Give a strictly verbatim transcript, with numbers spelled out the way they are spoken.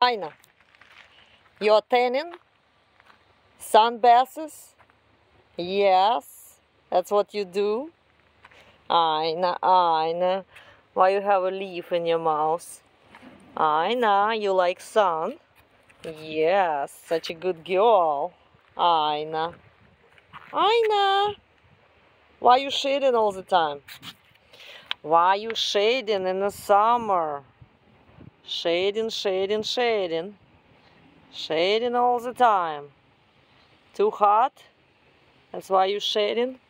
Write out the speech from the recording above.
Aina, you're tanning? Sun baths? Yes, that's what you do. Aina, Aina, why you have a leaf in your mouth? Aina, you like sun? Yes, such a good girl. Aina, Aina, why you shading all the time? Why you shading in the summer? Shading, shading, shading. Shading all the time. Too hot? That's why you shading?